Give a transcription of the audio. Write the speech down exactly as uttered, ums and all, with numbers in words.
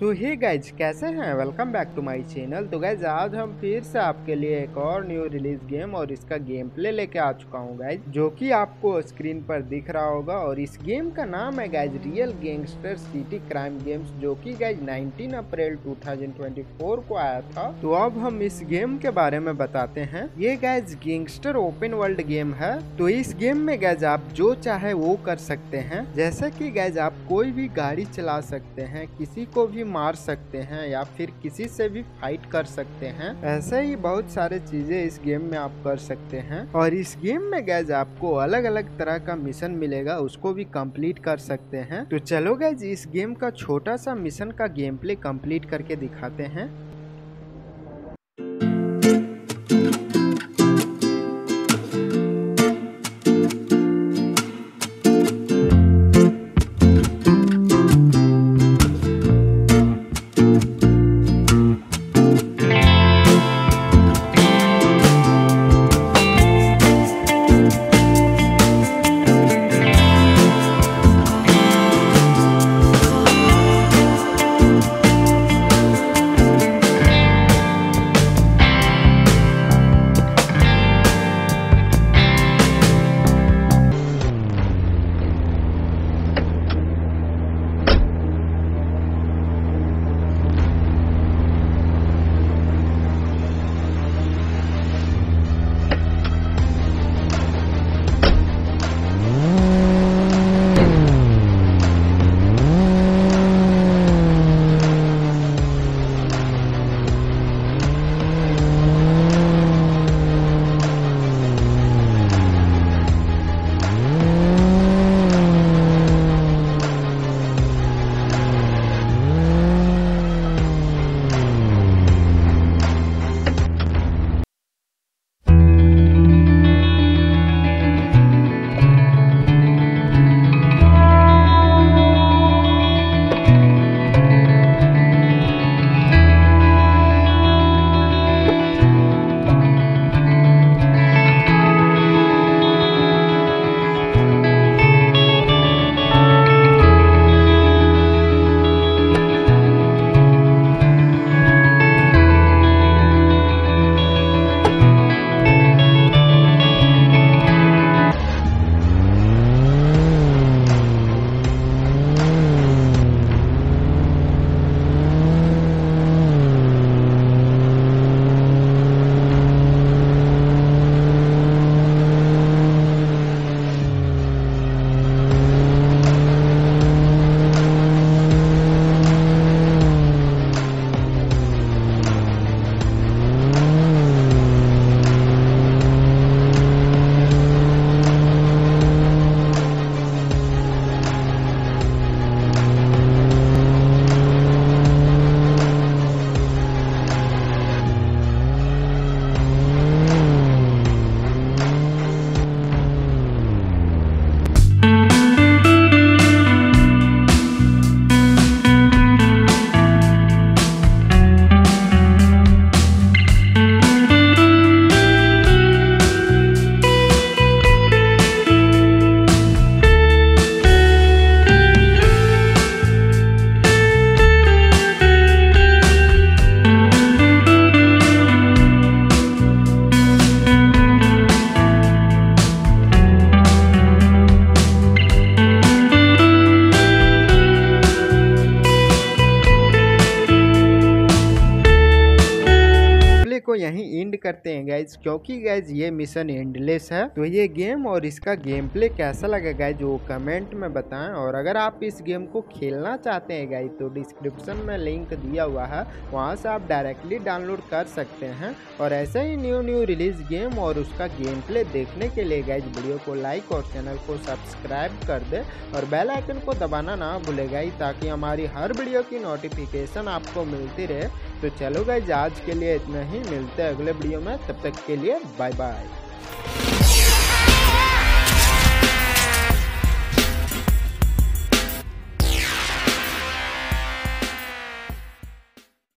तो हे गाइज कैसे हैं, welcome back to my channel. तो गाइज आज हम फिर से आपके लिए एक और न्यू रिलीज गेम और इसका गेम प्ले लेके आ चुका हूँ गाइज, जो कि आपको स्क्रीन पर दिख रहा होगा। और इस गेम का नाम है guys real gangster city crime games, जो कि guys nineteen April two thousand twenty four को आया था। तो अब हम इस गेम के बारे में बताते हैं। ये guys gangster open world game है। तो इस गेम में गाइज आप जो चाहे वो कर सकते हैं, जैसे कि गाइज आप कोई भी गाड़ी चला सकते हैं, किसी को भी मार सकते हैं या फिर किसी से भी फाइट कर सकते हैं। ऐसे ही बहुत सारे चीजें इस गेम में आप कर सकते हैं। और इस गेम में गाइज आपको अलग अलग तरह का मिशन मिलेगा, उसको भी कंप्लीट कर सकते हैं। तो चलो गाइज इस गेम का छोटा सा मिशन का गेम प्ले कंप्लीट करके दिखाते हैं। को यहीं एंड करते हैं गाइज, क्योंकि गाइज ये मिशन एंडलेस है। तो ये गेम और इसका गेम प्ले कैसा लगा गाइज वो कमेंट में बताएं। और अगर आप इस गेम को खेलना चाहते हैं गाइज तो डिस्क्रिप्शन में लिंक दिया हुआ है, वहां से आप डायरेक्टली डाउनलोड कर सकते हैं। और ऐसे ही न्यू न्यू रिलीज गेम और उसका गेम प्ले देखने के लिए गाइज वीडियो को लाइक और चैनल को सब्सक्राइब कर दे और बेल आइकन को दबाना ना भूलेगा, ताकि हमारी हर वीडियो की नोटिफिकेशन आपको मिलती रहे। तो चलो गाइज आज के लिए इतना ही, मिलते हैं अगले वीडियो में, तब तक के लिए बाय बाय।